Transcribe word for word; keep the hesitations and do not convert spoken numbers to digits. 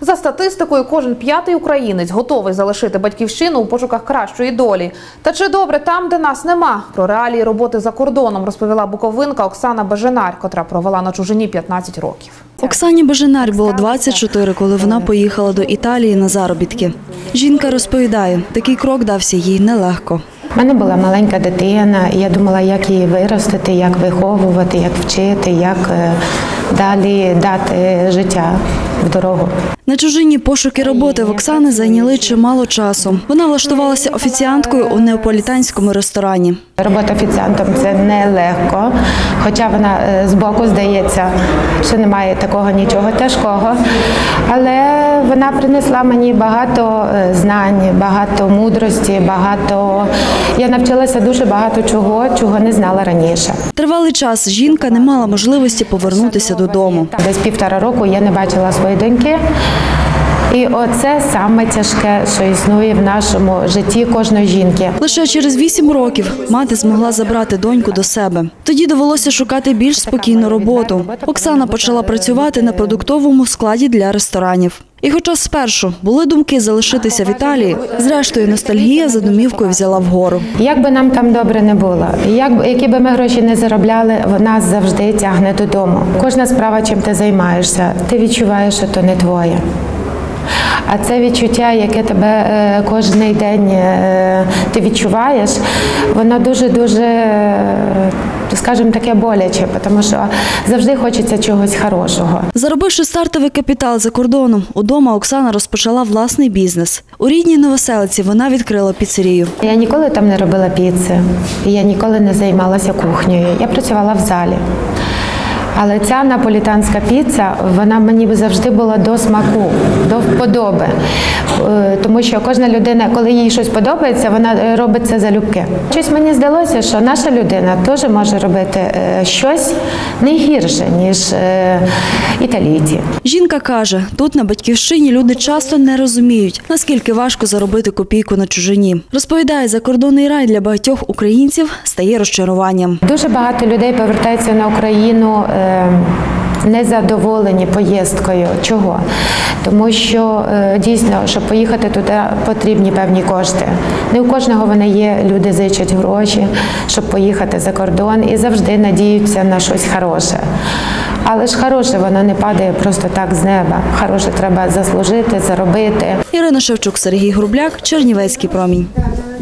За статистикою, кожен п'ятий українець готовий залишити батьківщину у пошуках кращої долі. Та чи добре там, де нас нема? Про реалії роботи за кордоном розповіла буковинка Оксана Беженар, котра провела на чужині п'ятнадцять років. Оксані Беженар було двадцять чотири, коли вона поїхала до Італії на заробітки. Жінка розповідає, такий крок дався їй нелегко. У мене була маленька дитина, і я думала, як її виростити, як виховувати, як вчити, як далі дати життя в дорогу. На чужині пошуки роботи в Оксани зайняли чимало часу. Вона влаштувалася офіціанткою у неаполітанському ресторані. Робота офіціантом – це нелегко, хоча вона збоку здається, що немає такого нічого тяжкого. Але вона принесла мені багато знань, багато мудрості, багато… Я навчилася дуже багато чого, чого не знала раніше. Тривалий час жінка не мала можливості повернутися додому. Десь півтора року я не бачила своєї доньки. І оце саме тяжке, що існує в нашому житті кожної жінки. Лише через вісім років мати змогла забрати доньку до себе. Тоді довелося шукати більш спокійну роботу. Оксана почала працювати на продуктовому складі для ресторанів. І хоча спершу були думки залишитися в Італії, зрештою ностальгія за домівкою взяла вгору. Як би нам там добре не було, як, які би ми гроші не заробляли, нас завжди тягне додому. Кожна справа, чим ти займаєшся, ти відчуваєш, що то не твоє. А це відчуття, яке тебе кожен день ти відчуваєш, воно дуже-дуже, скажімо, таке боляче, тому що завжди хочеться чогось хорошого. Заробивши стартовий капітал за кордоном, удома Оксана розпочала власний бізнес. У рідній Новоселиці вона відкрила піцерію. Я ніколи там не робила піци, я ніколи не займалася кухнею, я працювала в залі. Але ця наполітанська піца, вона мені завжди була до смаку, до вподоби. Тому що кожна людина, коли їй щось подобається, вона робить це залюбки. Щось мені здалося, що наша людина теж може робити щось не гірше, ніж італійці. Жінка каже, тут на батьківщині люди часто не розуміють, наскільки важко заробити копійку на чужині. Розповідає, закордонний рай для багатьох українців стає розчаруванням. Дуже багато людей повертаються на Україну незадоволені поїздкою. Чого? Тому що дійсно, щоб поїхати туди, потрібні певні кошти. Не у кожного вони є, люди зичать гроші, щоб поїхати за кордон і завжди надіються на щось хороше. Але ж хороше, воно не падає просто так з неба. Хороше треба заслужити, заробити. Ірина Шевчук, Сергій Грубляк, Чернівецький промінь.